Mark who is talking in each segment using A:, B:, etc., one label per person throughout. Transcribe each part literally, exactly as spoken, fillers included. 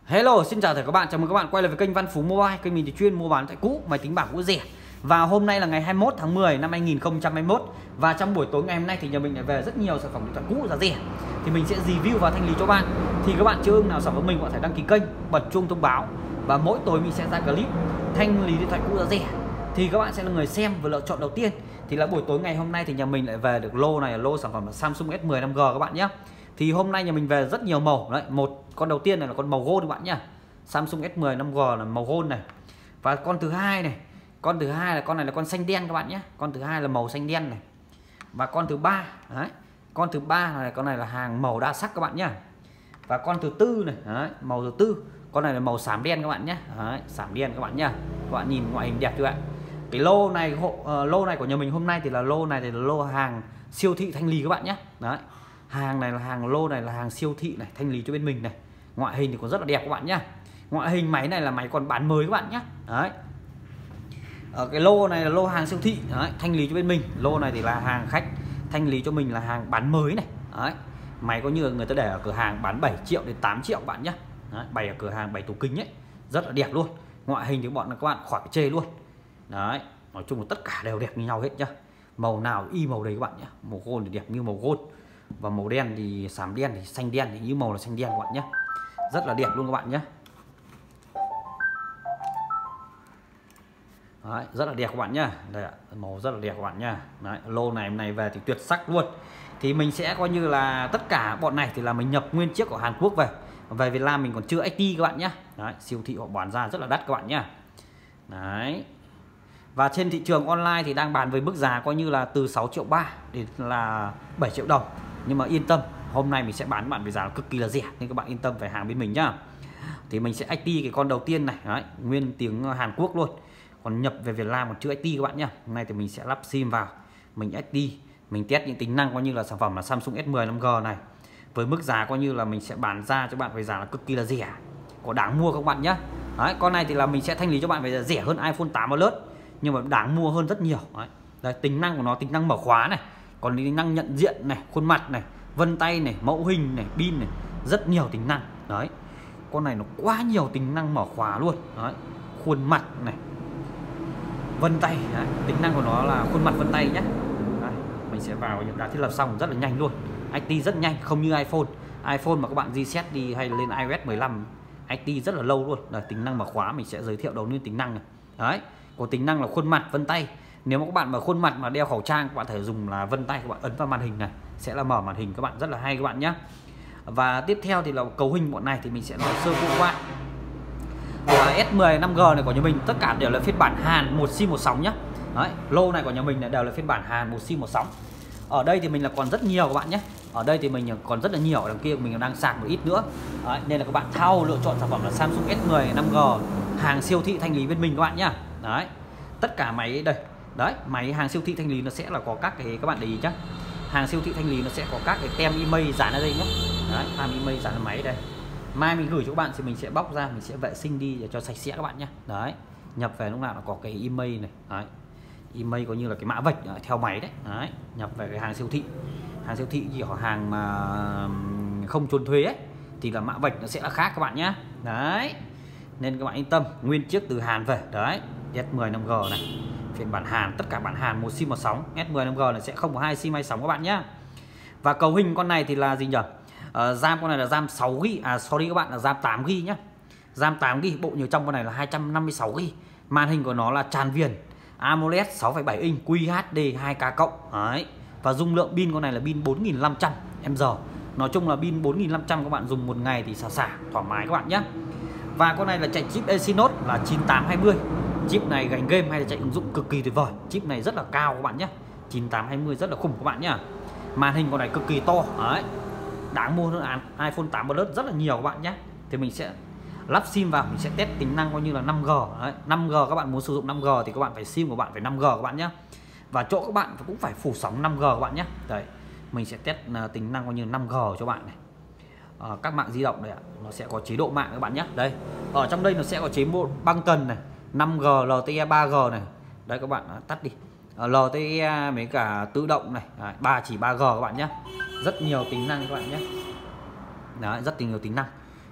A: Hello, xin chào tất cả các bạn, chào mừng các bạn quay lại với kênh Văn Phú Mobile. Kênh mình thì chuyên mua bán tại cũ, máy tính bảng cũ rẻ. Và hôm nay là ngày hai mươi mốt tháng mười năm hai nghìn không trăm hai mươi mốt. Và trong buổi tối ngày hôm nay thì nhà mình lại về rất nhiều sản phẩm điện thoại cũ giá rẻ. Thì mình sẽ review và thanh lý cho bạn. Thì các bạn chưa ưng nào sản phẩm mình có thể đăng ký kênh, bật chuông thông báo. Và mỗi tối mình sẽ ra clip thanh lý điện thoại cũ giá rẻ. Thì các bạn sẽ là người xem và lựa chọn đầu tiên. Thì là buổi tối ngày hôm nay thì nhà mình lại về được lô này, là lô sản phẩm là Samsung S mười năm G các bạn nhé. Thì hôm nay nhà mình về rất nhiều màu đấy. Một con đầu tiên này là con màu gold các bạn nhá. Samsung S mười năm G là màu gold này. Và con thứ hai này, con thứ hai là con này là con xanh đen các bạn nhé. Con thứ hai là màu xanh đen này. Và con thứ ba đấy, con thứ ba này, con này là hàng màu đa sắc các bạn nhá. Và con thứ tư này, đấy, màu thứ tư, con này là màu xám đen các bạn nhé. Đấy, xám đen các bạn nhá. Các bạn nhìn ngoại hình đẹp chưa ạ? Cái lô này hộ uh, lô này của nhà mình hôm nay thì là lô này thì là lô hàng siêu thị thanh lý các bạn nhé. Đấy. Hàng này là hàng lô này là hàng siêu thị này, thanh lý cho bên mình này. Ngoại hình thì còn rất là đẹp các bạn nhá. Ngoại hình máy này là máy còn bán mới các bạn nhé. Đấy. Ở cái lô này là lô hàng siêu thị, đấy, thanh lý cho bên mình. Lô này thì là hàng khách thanh lý cho mình là hàng bán mới này. Đấy. Máy có như người ta để ở cửa hàng bán bảy triệu đến tám triệu các bạn nhé. Đấy, bày ở cửa hàng bày tủ kính ấy, rất là đẹp luôn. Ngoại hình thì bọn các bạn khỏi chê luôn. Đấy, nói chung là tất cả đều đẹp như nhau hết nhá. Màu nào y màu đấy các bạn nhé. Màu gold thì đẹp như màu gold. Và màu đen thì xám đen thì xanh đen thì như màu là xanh đen các bạn nhé. Rất là đẹp luôn các bạn nhé. Đấy, rất là đẹp các bạn nhá. Đây ạ, màu rất là đẹp các bạn nhá. Đấy, lô này hôm nay về thì tuyệt sắc luôn. Thì mình sẽ coi như là tất cả bọn này thì là mình nhập nguyên chiếc của Hàn Quốc về. Về Việt Nam mình còn chưa ích tê các bạn nhá. Đấy, siêu thị họ bán ra rất là đắt các bạn nhá. Đấy. Và trên thị trường online thì đang bán với mức giá coi như là từ sáu triệu ba đến là bảy triệu đồng. Nhưng mà yên tâm, hôm nay mình sẽ bán bạn với giá cực kỳ là rẻ, nên các bạn yên tâm về hàng bên mình nhá. Thì mình sẽ ích tê cái con đầu tiên này, đấy, nguyên tiếng Hàn Quốc luôn. Còn nhập về Việt Nam còn chưa ích tê các bạn nhá. Hôm nay thì mình sẽ lắp sim vào, mình ích tê, mình test những tính năng coi như là sản phẩm là Samsung S mười năm G này. Với mức giá coi như là mình sẽ bán ra cho bạn với giá là cực kỳ là rẻ, có đáng mua các bạn nhá. Đấy, con này thì là mình sẽ thanh lý cho bạn với giá rẻ hơn iPhone tám Plus, nhưng mà đáng mua hơn rất nhiều. Đấy. Đây, tính năng của nó, tính năng mở khóa này, còn tính năng nhận diện này, khuôn mặt này, vân tay này, mẫu hình này, pin này, rất nhiều tính năng. Đấy, con này nó quá nhiều tính năng mở khóa luôn. Đấy, khuôn mặt này, vân tay. Đấy, tính năng của nó là khuôn mặt vân tay nhé. Đấy, mình sẽ vào đã thiết lập xong rất là nhanh luôn, ích tê rất nhanh, không như iPhone. iPhone mà các bạn reset đi hay lên iOS mười lăm, ích tê rất là lâu luôn. Đây, tính năng mở khóa mình sẽ giới thiệu đầu tiên tính năng này. Đấy, có tính năng là khuôn mặt vân tay. Nếu mà các bạn mà khuôn mặt mà đeo khẩu trang, các bạn thể dùng là vân tay, các bạn ấn vào màn hình này sẽ là mở màn hình các bạn, rất là hay các bạn nhé. Và tiếp theo thì là cấu hình bọn này thì mình sẽ nói sơ qua. S mười năm G này của nhà mình tất cả đều là phiên bản Hàn một sim một sóng nhé. Đấy, lô này của nhà mình là đều là phiên bản Hàn một sim một sóng. Ở đây thì mình là còn rất nhiều các bạn nhé. Ở đây thì mình còn rất là nhiều, ở đằng kia mình đang sạc một ít nữa. Đấy, nên là các bạn thao lựa chọn sản phẩm là Samsung S mười năm G hàng siêu thị thanh lý bên mình các bạn nhá. Đấy, tất cả máy đây. Đấy, máy hàng siêu thị thanh lý nó sẽ là có các cái, các bạn để ý nhá. Hàng siêu thị thanh lý nó sẽ có các cái tem email dán ở đây nhé. Đấy, tem email dán ở máy đây. Mai mình gửi cho các bạn thì mình sẽ bóc ra, mình sẽ vệ sinh đi để cho sạch sẽ các bạn nhé. Đấy, nhập về lúc nào nó có cái email này. Đấy, email có như là cái mã vạch theo máy đấy. Đấy, nhập về cái hàng siêu thị. Hàng siêu thị chỉ có hàng mà không trốn thuế ấy, thì là mã vạch nó sẽ là khác các bạn nhé. Đấy, nên các bạn yên tâm, nguyên chiếc từ Hàn về. Đấy, S mười năm G này, phiên bản Hàn, tất cả bản Hàn một sim một sóng. S mười năm G này sẽ không có hai sim hai sóng các bạn nhé. Và cấu hình con này thì là gì nhỉ? Uh, RAM con này là RAM sáu gi ga bai, à sorry các bạn, là RAM tám gi ga bai nhé. RAM tám gi ga bai, bộ nhớ trong con này là hai trăm năm mươi sáu gi ga bai. Màn hình của nó là tràn viền AMOLED sáu phẩy bảy inch Q H D hai K cộng. Đấy. Và dung lượng pin con này là pin bốn nghìn năm trăm mAh. Nói chung là pin bốn nghìn năm trăm các bạn dùng một ngày thì xả xả thoải mái các bạn nhé. Và con này là chạy chip Exynos là chín tám hai mươi. Chip này gánh game hay là chạy ứng dụng cực kỳ tuyệt vời. Chip này rất là cao các bạn nhé. chín tám hai mươi rất là khủng các bạn nhé. Màn hình con này cực kỳ to. Đấy, đáng mua hơn iPhone tám Plus rất là nhiều các bạn nhé. Thì mình sẽ lắp sim vào, mình sẽ test tính năng coi như là năm G. Đấy, năm G các bạn muốn sử dụng năm G thì các bạn phải sim của bạn phải năm G các bạn nhé. Và chỗ các bạn cũng phải phủ sóng năm G các bạn nhé. Đấy, mình sẽ test tính năng coi như năm G cho bạn này. À, các mạng di động đây ạ, nó sẽ có chế độ mạng các bạn nhé. Đây, ở trong đây nó sẽ có chế độ băng tần này, năm G, L T E, ba G này. Đây các bạn tắt đi. L T E với cả tự động này. Đấy, ba chỉ ba G các bạn nhé. Rất nhiều tính năng các bạn nhé. Đấy, rất nhiều tính năng.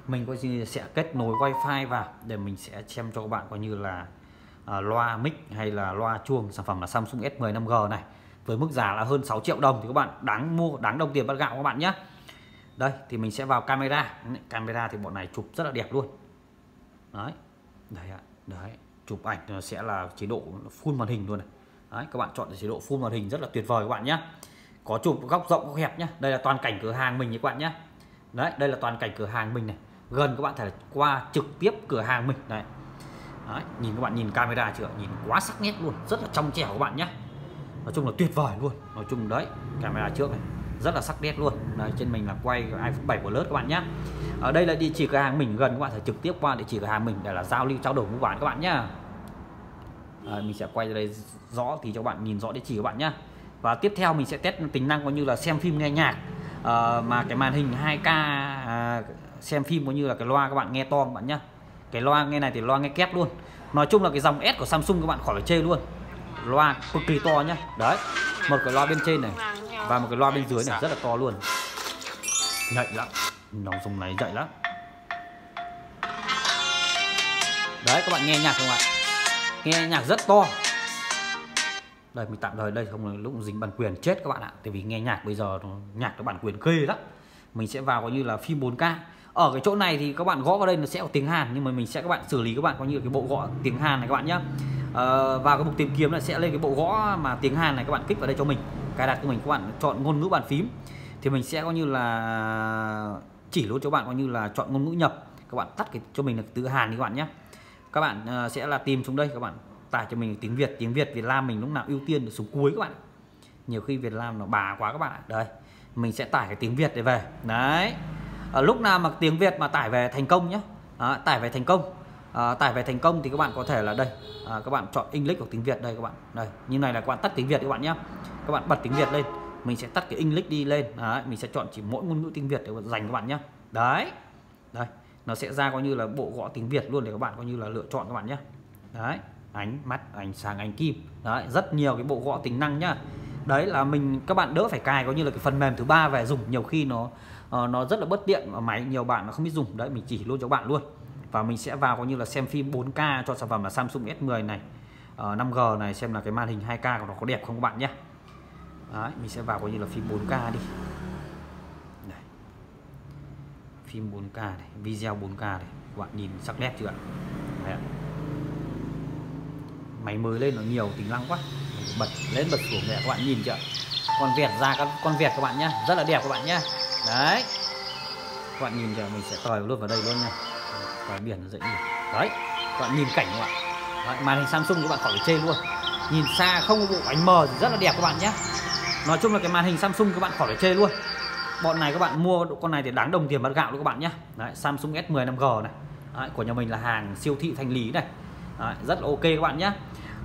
A: mình coi như sẽ kết nối wifi vào để mình sẽ xem cho các bạn coi như là à, loa mic hay là loa chuông. Sản phẩm là Samsung S mười năm G này với mức giá là hơn sáu triệu đồng thì các bạn đáng mua, đáng đồng tiền bát gạo các bạn nhé. Đây thì mình sẽ vào camera. Camera thì bọn này chụp rất là đẹp luôn. Đấy, đấy ạ, đấy, chụp ảnh sẽ là chế độ full màn hình luôn này. Đấy, các bạn chọn chế độ full màn hình rất là tuyệt vời các bạn nhé. Có chụp góc rộng góc hẹp nhé. Đây là toàn cảnh cửa hàng mình các bạn nhé. Đấy, đây là toàn cảnh cửa hàng mình này. Gần các bạn thể qua trực tiếp cửa hàng mình đấy. Đấy, nhìn các bạn nhìn camera chưa, nhìn quá sắc nét luôn, rất là trong trẻo các bạn nhé. Nói chung là tuyệt vời luôn. Nói chung đấy, camera trước này rất là sắc nét luôn. Đây, trên mình là quay iPhone bảy Plus các bạn nhé. Ở đây là địa chỉ cửa hàng mình, gần các bạn thể trực tiếp qua địa chỉ cửa hàng mình để là giao lưu trao đổi mua bán các bạn nhá. Đấy, mình sẽ quay ra đây rõ thì cho các bạn nhìn rõ địa chỉ các bạn nhé. Và tiếp theo mình sẽ test tính năng coi như là xem phim nghe nhạc. À, mà cái màn hình hai K à, xem phim cũng như là cái loa các bạn nghe to các bạn nhé. Cái loa nghe này thì loa nghe kép luôn. Nói chung là cái dòng S của Samsung các bạn khỏi phải chê luôn. Loa cực kỳ to nhá. Đấy, một cái loa bên trên này và một cái loa bên dưới này rất là to luôn. Nhạy lắm, nó dùng này nhạy lắm. Đấy, các bạn nghe nhạc không ạ? Nghe nhạc rất to. Đây mình tạm thời đây không là lúc dính bản quyền chết các bạn ạ. Tại vì nghe nhạc bây giờ nó, nhạc nó bản quyền ghê lắm. Mình sẽ vào coi như là phim bốn K. Ở cái chỗ này thì các bạn gõ vào đây nó sẽ có tiếng Hàn, nhưng mà mình sẽ các bạn xử lý các bạn coi như là cái bộ gõ tiếng Hàn này các bạn nhé. À, vào cái mục tìm kiếm là sẽ lên cái bộ gõ mà tiếng Hàn này, các bạn kích vào đây cho mình, cài đặt cho mình, các bạn chọn ngôn ngữ bàn phím thì mình sẽ coi như là chỉ luôn cho bạn coi như là chọn ngôn ngữ nhập. Các bạn tắt cái cho mình là từ Hàn đi các bạn nhé. Các bạn uh, sẽ là tìm xuống đây, các bạn tải cho mình tiếng Việt. Tiếng Việt Việt Nam mình lúc nào ưu tiên xuống cuối các bạn. Nhiều khi Việt Nam nó bà quá các bạn ạ. Đây mình sẽ tải cái tiếng Việt để về. Đấy, ở lúc nào mà tiếng Việt mà tải về thành công nhé. Đó, tải về thành công à, tải về thành công thì các bạn có thể là đây à, các bạn chọn English hoặc tiếng Việt đây các bạn. Đây như này là các bạn tắt tiếng Việt các bạn nhé. Các bạn bật tiếng Việt lên, mình sẽ tắt cái English đi lên. Đấy, mình sẽ chọn chỉ mỗi ngôn ngữ tiếng Việt để dành các bạn nhé. Đấy, đây nó sẽ ra coi như là bộ gõ tiếng Việt luôn để các bạn coi như là lựa chọn các bạn nhé. Đấy, ánh mắt, ánh sáng, ánh kim. Đấy, rất nhiều cái bộ gõ tính năng nhá. Đấy là mình các bạn đỡ phải cài coi như là cái phần mềm thứ ba về dùng, nhiều khi nó uh, nó rất là bất tiện mà máy nhiều bạn nó không biết dùng. Đấy, mình chỉ luôn cho bạn luôn. Và mình sẽ vào coi như là xem phim bốn K cho sản phẩm là Samsung S mười này, uh, năm G này, xem là cái màn hình hai K của nó có đẹp không các bạn nhé. Đấy, mình sẽ vào coi như là phim bốn K đi. Đây, phim bốn K này, video bốn K này, các bạn nhìn sắc nét chưa ạ? Đấy. Máy mới lên nó nhiều tính năng quá, bật lên bật xuống để các bạn nhìn chưa, con vẹt ra các con vẹt các bạn nhé, rất là đẹp các bạn nhé. Đấy, các bạn nhìn chưa, mình sẽ tời luôn vào đây luôn nha, tời biển nó dễ nhìn. Đấy, các bạn nhìn cảnh các bạn. Đấy, màn hình Samsung các bạn khỏi phải chê luôn, nhìn xa không có bộ ánh mờ thì rất là đẹp các bạn nhé. Nói chung là cái màn hình Samsung các bạn khỏi phải chê luôn. Bọn này các bạn mua con này thì đáng đồng tiền bát gạo luôn các bạn nhé. Đấy, Samsung S mười năm G này. Đấy, của nhà mình là hàng siêu thị thanh lý này. Đấy, rất là ok các bạn nhé.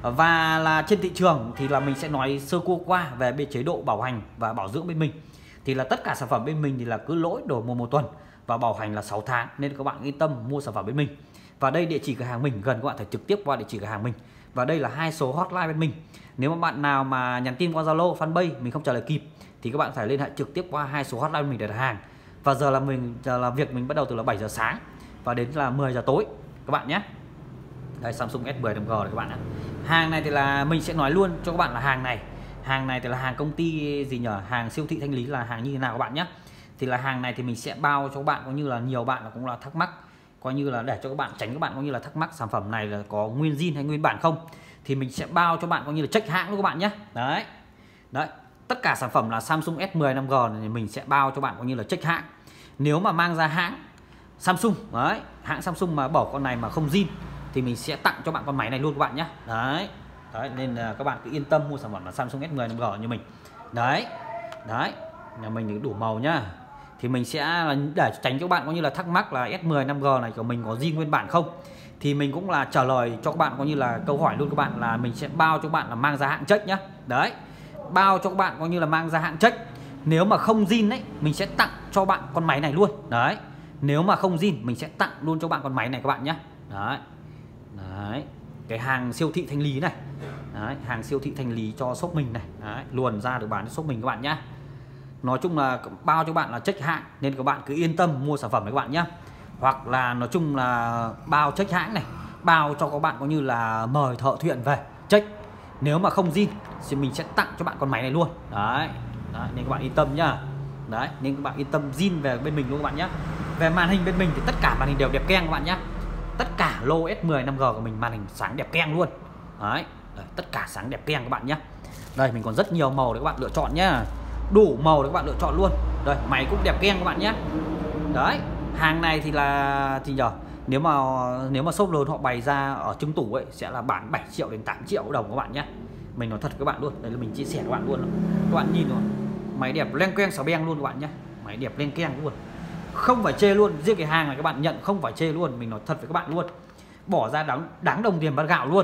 A: Và là trên thị trường thì là mình sẽ nói sơ qua qua về bên chế độ bảo hành và bảo dưỡng bên mình. Thì là tất cả sản phẩm bên mình thì là cứ lỗi đổi một, một tuần và bảo hành là sáu tháng, nên các bạn yên tâm mua sản phẩm bên mình. Và đây địa chỉ cửa hàng mình, gần các bạn thể trực tiếp qua địa chỉ cửa hàng mình. Và đây là hai số hotline bên mình. Nếu mà bạn nào mà nhắn tin qua Zalo, Fanpage mình không trả lời kịp thì các bạn phải liên hệ trực tiếp qua hai số hotline bên mình để đặt hàng. Và giờ là mình giờ làm việc mình bắt đầu từ là bảy giờ sáng và đến là mười giờ tối các bạn nhé. Đây, Samsung S mười năm G này các bạn ạ. Hàng này thì là mình sẽ nói luôn cho các bạn là hàng này hàng này thì là hàng công ty gì nhờ, hàng siêu thị thanh lý là hàng như thế nào các bạn nhé. Thì là hàng này thì mình sẽ bao cho các bạn, có như là nhiều bạn là cũng là thắc mắc, coi như là để cho các bạn tránh các bạn có như là thắc mắc sản phẩm này là có nguyên zin hay nguyên bản không, thì mình sẽ bao cho bạn có như là check hãng luôn các bạn nhé. Đấy, đấy, tất cả sản phẩm là Samsung S mười năm G này mình sẽ bao cho bạn có như là check hãng. Nếu mà mang ra hãng Samsung, đấy, hãng Samsung mà bỏ con này mà không zin thì mình sẽ tặng cho bạn con máy này luôn các bạn nhé. Đấy, đấy, nên là các bạn cứ yên tâm mua sản phẩm là Samsung S mười năm G như mình. Đấy, đấy, nhà mình thì đủ màu nhá. Thì mình sẽ để tránh cho các bạn có như là thắc mắc là S mười năm G này của mình có zin nguyên bản không, thì mình cũng là trả lời cho các bạn có như là câu hỏi luôn các bạn, là mình sẽ bao cho các bạn là mang ra hãng check nhá. Đấy, bao cho các bạn có như là mang ra hãng check. Nếu mà không zin đấy mình sẽ tặng cho bạn con máy này luôn. Đấy, nếu mà không zin mình sẽ tặng luôn cho bạn con máy này các bạn nhé. Đấy, đấy, cái hàng siêu thị thanh lý này. Đấy, hàng siêu thị thanh lý cho shop mình này. Đấy, luồn ra được bán cho shop mình các bạn nhé. Nói chung là bao cho bạn là check hãng, nên các bạn cứ yên tâm mua sản phẩm đấy các bạn nhé. hoặc là nói chung là bao check hãng này, bao cho các bạn có như là mời thợ thuyền về check. Nếu mà không zin thì mình sẽ tặng cho bạn con máy này luôn. Đấy, đấy nên các bạn yên tâm nhá. Đấy, nên các bạn yên tâm zin về bên mình luôn các bạn nhé. Về màn hình bên mình thì tất cả màn hình đều đẹp keng các bạn nhé. Tất cả lô S mười năm G của mình màn hình sáng đẹp keng luôn. Đấy, đấy tất cả sáng đẹp keng các bạn nhé. Đây mình còn rất nhiều màu để các bạn lựa chọn nhá. Đủ màu để các bạn lựa chọn luôn. Đây, máy cũng đẹp keng các bạn nhé. Đấy, hàng này thì là thì nhờ nếu mà nếu mà shop lớn họ bày ra ở trưng tủ ấy sẽ là bán bảy triệu đến tám triệu đồng các bạn nhé. Mình nói thật với các bạn luôn, đây là mình chia sẻ với các bạn luôn. Các bạn nhìn rồi, máy đẹp len keng xào beng luôn các bạn nhé. Máy đẹp len keng luôn, không phải chê luôn. Riêng cái hàng này các bạn nhận không phải chê luôn, mình nói thật với các bạn luôn, bỏ ra đáng đáng đồng tiền bát gạo luôn.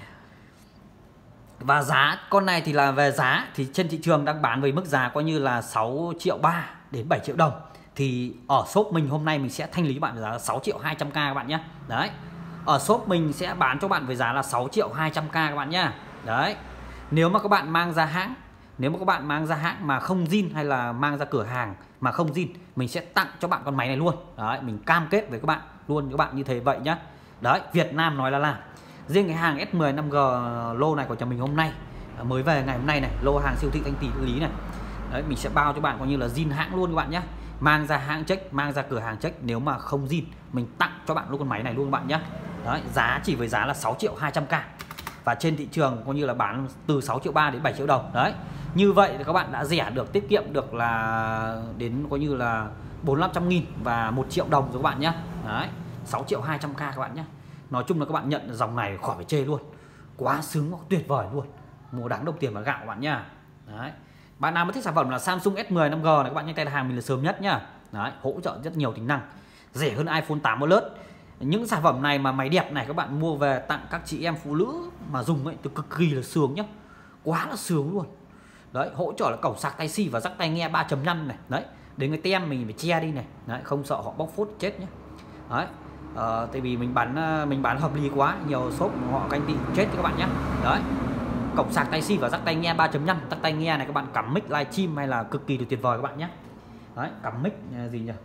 A: Và giá con này thì là về giá thì trên thị trường đang bán với mức giá coi như là sáu triệu ba đến bảy triệu đồng. Thì ở shop mình hôm nay mình sẽ thanh lý cho bạn với giá là sáu triệu hai trăm k các bạn nhé. Đấy, ở shop mình sẽ bán cho bạn với giá là sáu triệu hai trăm k các bạn nhé. Đấy, nếu mà các bạn mang ra hãng, nếu mà các bạn mang ra hãng mà không zin hay là mang ra cửa hàng mà không zin, mình sẽ tặng cho bạn con máy này luôn. Đấy, mình cam kết với các bạn luôn các bạn như thế vậy nhá. Đấy, Việt Nam nói là làm. Riêng cái hàng S mười năm G lô này của nhà mình hôm nay mới về ngày hôm nay này, lô hàng siêu thị Thanh Tỷ Lý này. Đấy, mình sẽ bao cho bạn coi như là zin hãng luôn các bạn nhé. Mang ra hãng check, mang ra cửa hàng check, nếu mà không zin mình tặng cho bạn luôn con máy này luôn các bạn nhé. Đấy, giá chỉ với giá là sáu triệu hai trăm k. Và trên thị trường coi như là bán từ sáu triệu ba đến bảy triệu đồng. Đấy, như vậy thì các bạn đã rẻ được, tiết kiệm được là đến coi như là bốn năm trăm nghìn và một triệu đồng rồi các bạn nhé. Đấy, sáu triệu hai trăm k các bạn nhé. Nói chung là các bạn nhận dòng này khỏi phải chê luôn, quá sướng, tuyệt vời luôn, mua đáng đồng tiền và gạo các bạn nhá. Đấy, bạn nào mà thích sản phẩm là Samsung S mười năm G này các bạn nhanh tay đặt hàng mình là sớm nhất nhá. Đấy, hỗ trợ rất nhiều tính năng, rẻ hơn iPhone tám Plus. Những sản phẩm này mà máy đẹp này các bạn mua về tặng các chị em phụ nữ mà dùng ấy thì cực kỳ là sướng nhá, quá là sướng luôn. Đấy, hỗ trợ là cổng sạc Type C và jack tai nghe ba chấm năm này. Đấy, đến cái tem mình phải che đi này. Đấy, không sợ họ bóc phốt chết nhé. Đấy, ờ, tại vì mình bán mình bán hợp lý quá, nhiều shop họ canh tị chết các bạn nhé. Đấy, cổng sạc Type C và jack tai nghe ba chấm năm. Jack tai nghe này các bạn cắm mic livestream hay là cực kỳ tuyệt vời các bạn nhé. Đấy, cắm mic gì nhỉ?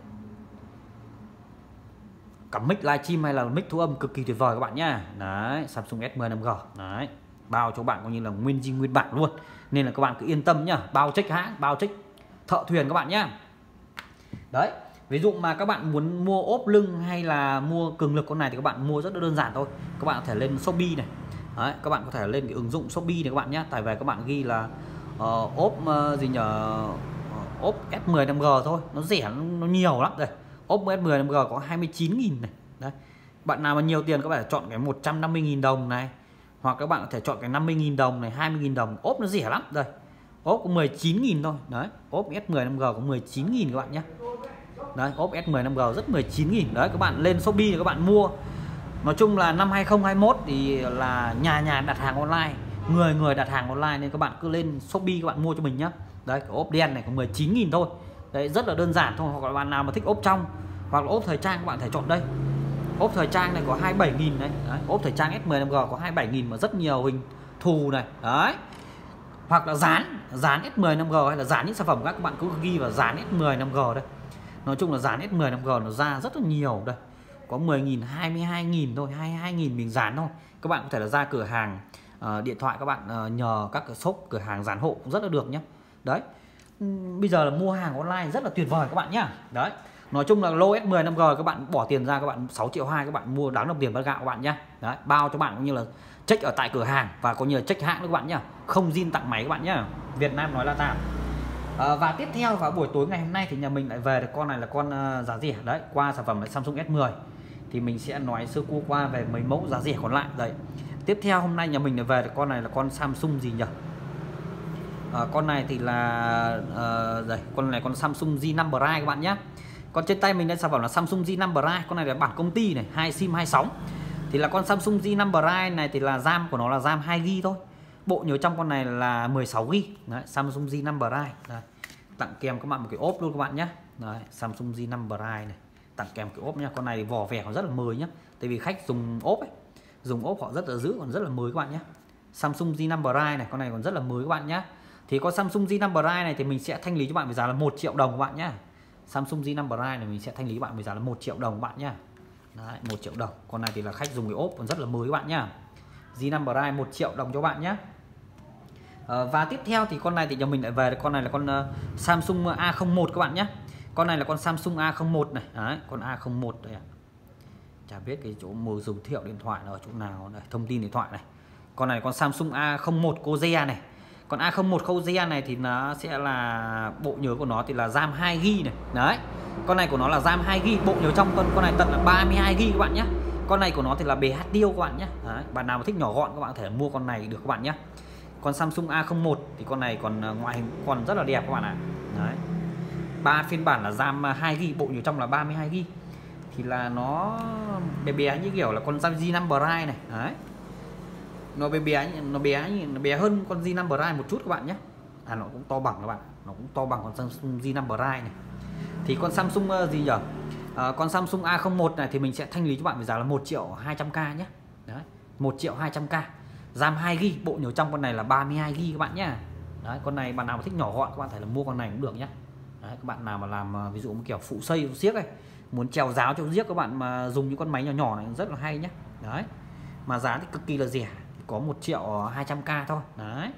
A: Cắm mic livestream hay là mic thu âm cực kỳ tuyệt vời các bạn nhá. Đấy, Samsung S mười năm G. Đấy, bao cho bạn coi như là nguyên zin nguyên bản luôn. Nên là các bạn cứ yên tâm nhá, bao check hãng, bao check thợ thuyền các bạn nhá. Đấy, ví dụ mà các bạn muốn mua ốp lưng hay là mua cường lực con này thì các bạn mua rất là đơn giản thôi. Các bạn có thể lên Shopee này. Đấy, các bạn có thể lên cái ứng dụng Shopee này các bạn nhé. Tại về các bạn ghi là uh, ốp uh, gì nhờ uh, ốp S mười năm G thôi, nó rẻ, nó nhiều lắm. Đây, ốp S mười năm G có hai mươi chín nghìn này. Đấy, bạn nào mà nhiều tiền các bạn chọn cái một trăm năm mươi nghìn đồng này, hoặc các bạn có thể chọn cái năm mươi nghìn đồng này, hai mươi nghìn đồng. Ốp nó rẻ lắm. Đây, ốp có mười chín nghìn thôi. Đấy, ốp S mười năm G có mười chín nghìn các bạn nhé. Đấy, ốp S mười năm G rất mười chín nghìn. Đấy, các bạn lên Shopee thì các bạn mua. Nói chung là năm hai không hai mốt thì là nhà nhà đặt hàng online, người người đặt hàng online, nên các bạn cứ lên Shopee các bạn mua cho mình nhá. Đấy, cái ốp đen này có mười chín nghìn thôi. Đấy, rất là đơn giản thôi. Hoặc là bạn nào mà thích ốp trong hoặc là ốp thời trang các bạn thể chọn đây. Ốp thời trang này có hai mươi bảy nghìn đấy. Đấy, ốp thời trang S mười năm G có hai mươi bảy nghìn mà rất nhiều hình thù này. Đấy, hoặc là dán dán S mười năm G hay là dán những sản phẩm khác các bạn cứ ghi vào dán S mười năm G đây. Nói chung là dán S mười năm G nó ra rất là nhiều đây. Có mười nghìn, hai mươi hai nghìn thôi, hai mươi hai nghìn mình dán thôi. Các bạn có thể là ra cửa hàng uh, điện thoại các bạn uh, nhờ các cái shop cửa hàng dán hộ cũng rất là được nhé. Đấy, bây giờ là mua hàng online rất là tuyệt vời các bạn nhá. Đấy, nói chung là lô S mười năm G các bạn bỏ tiền ra các bạn sáu triệu hai các bạn mua đáng đồng tiền bát gạo các bạn nhá. Đấy, bao cho bạn cũng như là check ở tại cửa hàng và có như là check hãng các bạn nhá. Không zin tặng máy các bạn nhá. Việt Nam nói là tạm. À, và tiếp theo vào buổi tối ngày hôm nay thì nhà mình lại về được con này là con uh, giá rẻ. Đấy, qua sản phẩm là Samsung S mười thì mình sẽ nói sơ qua qua về mấy mẫu giá rẻ còn lại. Đấy, tiếp theo hôm nay nhà mình lại về được con này là con Samsung gì nhỉ? À, con này thì là uh, đây, con này con Samsung J năm Prime các bạn nhé. Còn trên tay mình đây sản phẩm là Samsung J năm Prime. Con này là bản công ty này, hai sim hai sóng. Thì là con Samsung J năm Prime này thì là RAM của nó là RAM hai gi ga bai thôi. Bộ nhớ trong con này là mười sáu gi ga bai. Đấy, Samsung J năm Prime. Đây, tặng kèm các bạn một cái ốp luôn các bạn nhé. Đấy, Samsung J năm Prime này, tặng kèm cái ốp nhá. Con này thì vỏ vẻ nó rất là mới nhá. Tại vì khách dùng ốp ấy, dùng ốp họ rất là giữ, còn rất là mới các bạn nhé. Samsung J năm Prime này, con này còn rất là mới các bạn nhé. Thì con Samsung J năm Prime này thì mình sẽ thanh lý cho bạn với giá là một triệu đồng các bạn nhé. Samsung Z năm Prime này mình sẽ thanh lý bạn với giá là một triệu đồng các bạn nhá. Đấy, một triệu đồng. Con này thì là khách dùng cái ốp còn rất là mới các bạn nhá. Z năm Prime một triệu đồng cho bạn nhé. À, và tiếp theo thì con này thì nhà mình lại về con này là con uh, Samsung A không một các bạn nhé. Con này là con Samsung A không một này. Đấy, con A không một đây ạ. Chả biết cái chỗ mua giới thiệu điện thoại ở chỗ nào đây, thông tin điện thoại này. Con này là con Samsung A không một Corea này. Còn A không một Corea này thì nó sẽ là bộ nhớ của nó thì là RAM hai gi ga bai này. Đấy. Con này của nó là RAM hai gi ga bai, bộ nhớ trong con con này tận là ba mươi hai gi ga bai các bạn nhé. Con này của nó thì là bề hát điêu các bạn nhé. Đấy. Bạn nào mà thích nhỏ gọn các bạn có thể mua con này được các bạn nhé. Con Samsung A không một thì con này còn ngoại hình còn rất là đẹp các bạn ạ. Đấy. Ba phiên bản là RAM hai gi ga bai, bộ nhớ trong là ba mươi hai gi ga bai. Thì là nó bé bé như kiểu là con Z năm Prime này. Đấy. Nó bé bé nó bé nó bé hơn con Z năm Prime một chút các bạn nhé. À nó cũng to bằng các bạn, nó cũng to bằng con Samsung Z năm Prime này. Thì con Samsung uh, gì nhỉ? À, con Samsung A không một này thì mình sẽ thanh lý cho bạn với giá là một triệu hai trăm k nhé. Đấy, một triệu hai trăm k. RAM hai gi ga bai, bộ nhớ trong con này là ba mươi hai gi ga bai các bạn nhé. Đấy, con này bạn nào mà thích nhỏ gọn các bạn thể là mua con này cũng được nhé. Đấy, các bạn nào mà làm ví dụ một kiểu phụ xây phụ xiếc ấy, muốn trèo giáo trèo giếc các bạn mà dùng những con máy nhỏ nhỏ này rất là hay nhé. Đấy. Mà giá thì cực kỳ là rẻ, có một triệu hai trăm k thôi. Đấy.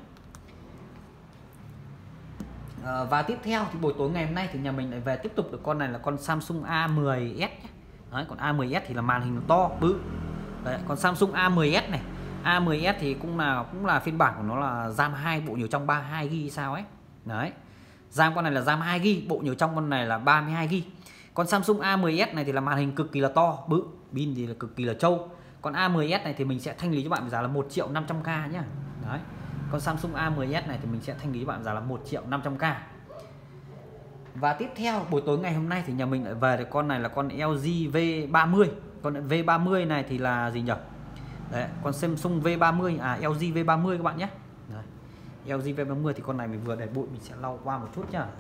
A: À, và tiếp theo thì buổi tối ngày hôm nay thì nhà mình lại về tiếp tục được con này là con Samsung A mười S. Đấy, còn A mười S thì là màn hình to bự. Đấy, còn Samsung A mười S này, A mười S thì cũng là cũng là phiên bản của nó là RAM hai, bộ nhớ trong ba mươi hai gi ga bai sao ấy. Đấy. RAM con này là RAM hai gi ga bai, bộ nhớ trong con này là ba mươi hai gi ga bai. Còn Samsung A mười S này thì là màn hình cực kỳ là to bự, pin thì là cực kỳ là trâu. Còn A mười S này thì mình sẽ thanh lý cho bạn với giá là một triệu năm trăm k nhá. Đấy. Con Samsung A mười S này thì mình sẽ thanh lý cho bạn giá là một triệu năm trăm k. Và tiếp theo buổi tối ngày hôm nay thì nhà mình lại về thì con này là con L G V ba mươi. Con V ba mươi này thì là gì nhỉ? Đấy, con Samsung V ba mươi à L G V ba mươi các bạn nhé. Đấy. L G V ba mươi thì con này mình vừa để bụi mình sẽ lau qua một chút nhá.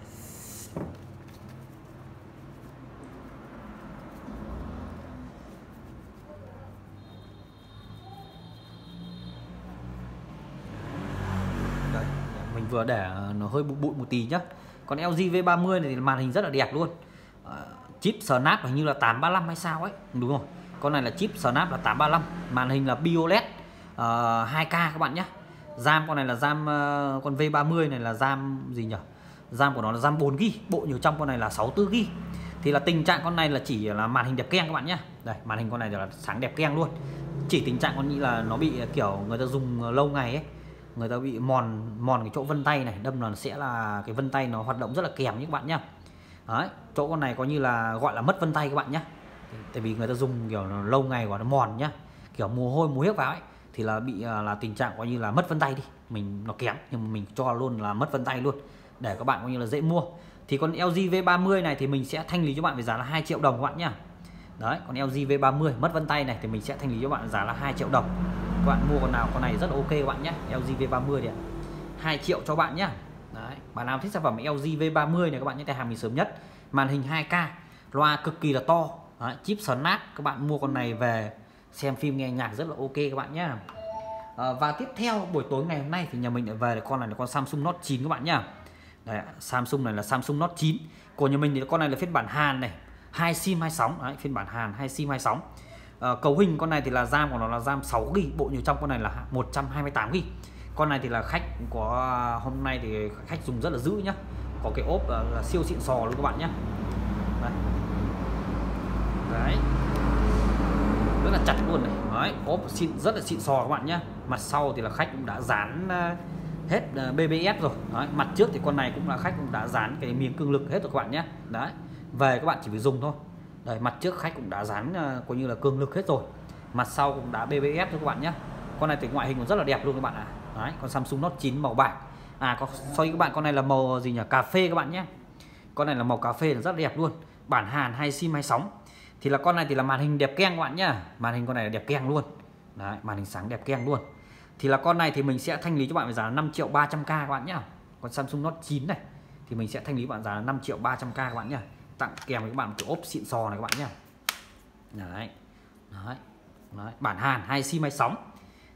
A: Đấy, mình vừa để nó hơi bụi bụi một tí nhá. Còn L G V ba mươi này thì màn hình rất là đẹp luôn. À, chip Snap hình như là tám ba lăm hay sao ấy, đúng không? Con này là chip Snap là tám ba lăm, màn hình là pê o led uh, hai K các bạn nhé. RAM con này là RAM uh, con V ba mươi này là RAM gì nhỉ? RAM của nó là RAM bốn gi ga bai, bộ nhớ trong con này là sáu mươi tư gi ga bai. Thì là tình trạng con này là chỉ là màn hình đẹp keng các bạn nhé. Đây, màn hình con này là sáng đẹp keng luôn. Chỉ tình trạng con nghĩ là nó bị kiểu người ta dùng lâu ngày ấy, người ta bị mòn mòn cái chỗ vân tay này, đâm là sẽ là cái vân tay nó hoạt động rất là kém như các bạn nhé. Đấy, chỗ con này có như là gọi là mất vân tay các bạn nhé. Tại vì người ta dùng kiểu lâu ngày quá nó mòn nhá, kiểu mồ hôi mồ hiếc vào ấy thì là bị là tình trạng coi như là mất vân tay đi, mình nó kém nhưng mà mình cho luôn là mất vân tay luôn để các bạn coi như là dễ mua. Thì con L G V ba mươi này thì mình sẽ thanh lý cho bạn với giá là hai triệu đồng các bạn nhá. Đấy, con L G V ba mươi mất vân tay này thì mình sẽ thanh lý cho bạn giá là hai triệu đồng. Các bạn mua con nào con này rất là ok các bạn nhé. L G V ba mươi này hai triệu cho bạn nhá. Đấy, bạn nào thích sản phẩm L G V ba mươi này các bạn nhé, tay hàng mình sớm nhất, màn hình hai K, loa cực kỳ là to. Đấy, chip Snap, các bạn mua con này về xem phim nghe nhạc rất là ok các bạn nhé. À, và tiếp theo buổi tối ngày hôm nay thì nhà mình lại về con này là con Samsung Note chín các bạn nhá. Đấy, Samsung này là Samsung Note chín của nhà mình thì con này là phiên bản Hàn này, hai sim hai sóng. Đấy, phiên bản Hàn hai sim hai sóng. À, cấu hình con này thì là RAM của nó là RAM sáu gi ga bai, bộ nhớ trong con này là một trăm hai mươi tám gi ga bai. Con này thì là khách có hôm nay thì khách dùng rất là dữ nhá, có cái ốp là, là siêu xịn sò luôn các bạn nhé. Đấy. Đấy, rất là chặt luôn này. Đấy, ốp xịn rất là xịn sò các bạn nhé. Mặt sau thì là khách cũng đã dán hết bê bê ép rồi. Đấy, mặt trước thì con này cũng là khách cũng đã dán cái miếng cương lực hết rồi các bạn nhé. Đấy, về các bạn chỉ phải dùng thôi. Đây, mặt trước khách cũng đã dán coi như là cương lực hết rồi, mặt sau cũng đã bê bê ép rồi các bạn nhé. Con này thì ngoại hình cũng rất là đẹp luôn các bạn ạ. À. Đấy, con Samsung Note chín màu bạc. À, có soi các bạn, con này là màu gì nhỉ? Cà phê các bạn nhé. Con này là màu cà phê là rất đẹp luôn. Bản Hàn hai sim hai sóng. Thì là con này thì là màn hình đẹp keng các bạn nhá. Màn hình con này là đẹp keng luôn. Đấy, màn hình sáng đẹp keng luôn. Thì là con này thì mình sẽ thanh lý cho bạn với giá là năm triệu ba trăm k các bạn nhá. Con Samsung Note chín này thì mình sẽ thanh lý bạn giá là năm triệu ba trăm k các bạn nhá. Tặng kèm với các bạn một cái ốp xịn sò này các bạn nhá. Đấy. Đấy. Đấy, bản Hàn hai sim hai sóng.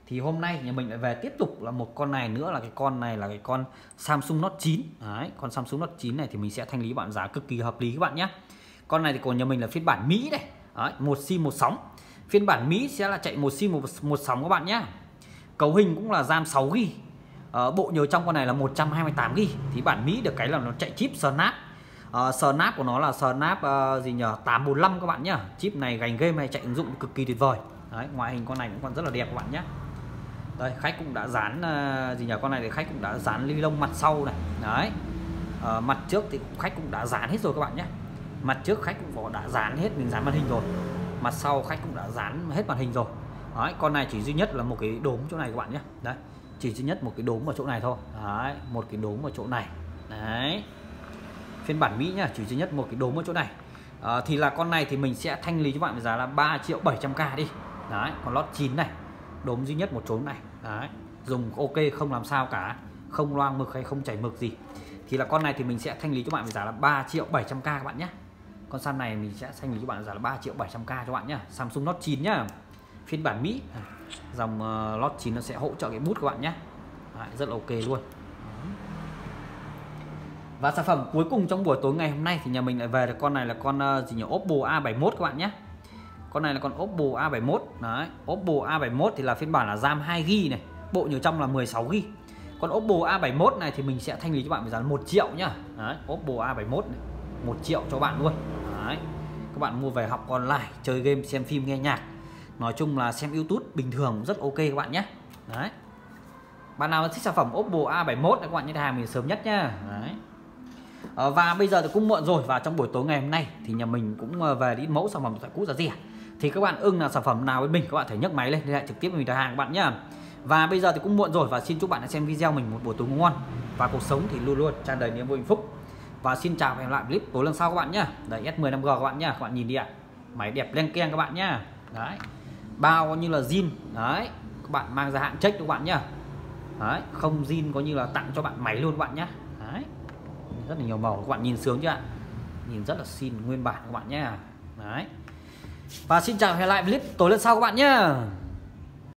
A: Thì hôm nay nhà mình lại về tiếp tục là một con này nữa, là cái con này là cái con Samsung Note chín. Đấy, con Samsung Note chín này thì mình sẽ thanh lý bạn giá cực kỳ hợp lý các bạn nhé. Con này thì của nhà mình là phiên bản Mỹ này. Đấy, một sim một sóng. Phiên bản Mỹ sẽ là chạy một sim một, một sóng các bạn nhé. Cấu hình cũng là RAM sáu gi-ga-bai. Ờ, bộ nhớ trong con này là một trăm hai mươi tám gi-ga-bai. Thì bản Mỹ được cái là nó chạy chip Snap. Uh, Snap của nó là Snap uh, gì nhờ tám bốn lăm các bạn nhé. Chip này gành game hay chạy ứng dụng cực kỳ tuyệt vời. Đấy, ngoại hình con này cũng còn rất là đẹp các bạn nhé. Đây, khách cũng đã dán uh, gì nhờ con này thì khách cũng đã dán ly lông mặt sau này. Đấy, uh, mặt trước thì khách cũng đã dán hết rồi các bạn nhé. Mặt trước khách cũng có đã dán hết, mình dán màn hình rồi. Mặt sau khách cũng đã dán hết màn hình rồi. Đấy, con này chỉ duy nhất là một cái đốm chỗ này các bạn nhé. Đấy, chỉ duy nhất một cái đốm ở chỗ này thôi. Đấy, một cái đốm ở chỗ này. Đấy, phiên bản Mỹ nhá, chỉ duy nhất một cái đốm ở chỗ này. À, thì là con này thì mình sẽ thanh lý cho bạn với giá là ba triệu bảy trăm k đi. Đấy, con lót chín này, đốm duy nhất một chỗ này. Đấy, dùng ok không làm sao cả, không loang mực hay không chảy mực gì. Thì là con này thì mình sẽ thanh lý cho bạn với giá là ba triệu bảy trăm k các bạn nhé. Con Sam này mình sẽ thanh lý cho bạn với giá là ba triệu bảy trăm k cho bạn nhé. Samsung Note chín nhá, phiên bản Mỹ. Dòng uh, Note chín nó sẽ hỗ trợ cái bút các bạn nhé. Đấy, rất là ok luôn. Và sản phẩm cuối cùng trong buổi tối ngày hôm nay thì nhà mình lại về được con này là con uh, gì nhỉ, Oppo A bảy mốt các bạn nhé. Con này là con Oppo A bảy mốt. Đấy, Oppo A bảy mốt thì là phiên bản là RAM hai gi-ga-bai này, bộ nhớ trong là mười sáu gi-ga-bai. Con Oppo A bảy mốt này thì mình sẽ thanh lý cho bạn với giá một triệu nhá. Đấy, Oppo A bảy mốt này, một triệu cho bạn luôn. Đấy, các bạn mua về học online, chơi game, xem phim, nghe nhạc, nói chung là xem YouTube bình thường rất ok các bạn nhé. Đấy, bạn nào thích sản phẩm Oppo A bảy mốt các bạn nhé, hàng mình sớm nhất nhá. Đấy. À, và bây giờ thì cũng muộn rồi, và trong buổi tối ngày hôm nay thì nhà mình cũng về đi mẫu sản phẩm điện thoại cũ giá rẻ. Thì các bạn ưng là sản phẩm nào với mình, các bạn thể nhấc máy lên liên hệ trực tiếp với mình đặt hàng các bạn nhá. Và bây giờ thì cũng muộn rồi, và xin chúc bạn đã xem video mình một buổi tối ngon và cuộc sống thì luôn luôn tràn đầy niềm vui hạnh phúc. Và xin chào và hẹn lại clip tối lần sau các bạn nhá. Đấy, S mười năm G các bạn nhá, các bạn nhìn đi ạ, máy đẹp len keng các bạn nhá. Đấy, bao như là zin. Đấy, các bạn mang ra hạn check các bạn nhá. Đấy, không zin có như là tặng cho bạn máy luôn các bạn nhá. Đấy, rất là nhiều màu, các bạn nhìn sướng chưa ạ, nhìn rất là xinh nguyên bản các bạn nhé. Đấy, và xin chào và hẹn lại clip tối lần sau các bạn nhé.